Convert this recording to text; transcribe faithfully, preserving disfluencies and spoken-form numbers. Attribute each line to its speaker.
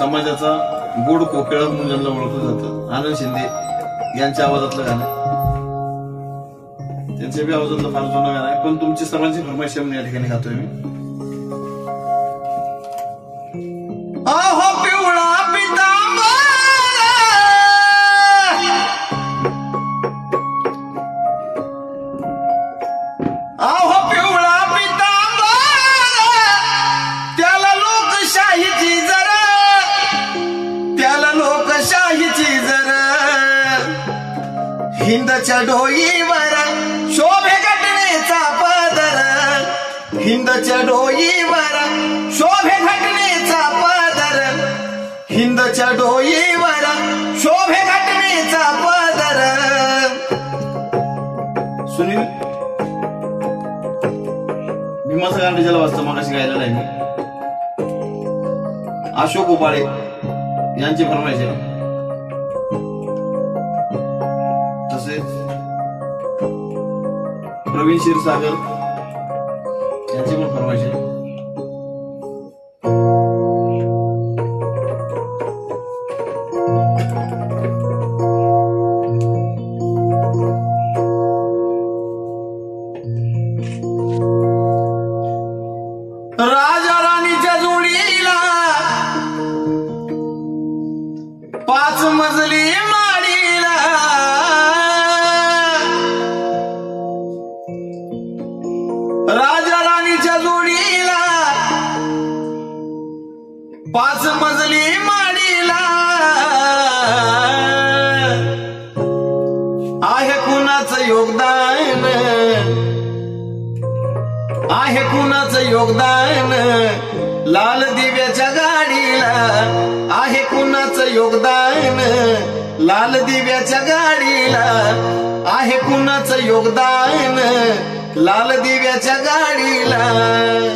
Speaker 1: समाजाचा गोड कोकिळा म्हणून ज्यांना ओळखलं जातं, आनंद शिंदे यांच्या आवाजातलं गाणं, त्यांच्या बी आवाजातलं फार जुनं गाणं आहे, पण तुमची सर्वांची फरमाईश म्हणून या ठिकाणी गातोय मी.
Speaker 2: अहो पिवळा पितांबर, अहो पिवळा पितांबर, त्याला लोकशाहीची जरा, त्याला लोकशाहीची जरा, हिंदच्या डोईवर शोभे घटनेचा पदर, हिंदच्या डोईवर शोभे घटनेचा पदर, हिंदच्या डोईवर शोभे घटनेचा पदर.
Speaker 1: सुनील भीमाचं गाणं ज्याला वाचतं मगाशी गायलेलं आहे मी, अशोक उपाळे यांची फरमाईश आहे. तसेच प्रवीण क्षीरसागर यांची पण फरमाईश आहे.
Speaker 2: राजा राणीच्या जोडीला पाच मजली माडीला, राजा राणीच्या जोडीला पाच मजली माडीला, आहे कुणाचं योगदान, आहे कुणाचं योगदान, लाल दिव्याच्या गाडीला, आहे कुणाचं योगदान, लाल दिव्याच्या गाडीला, आहे कुणाचं योगदान, लाल दिव्याच्या गाडीला.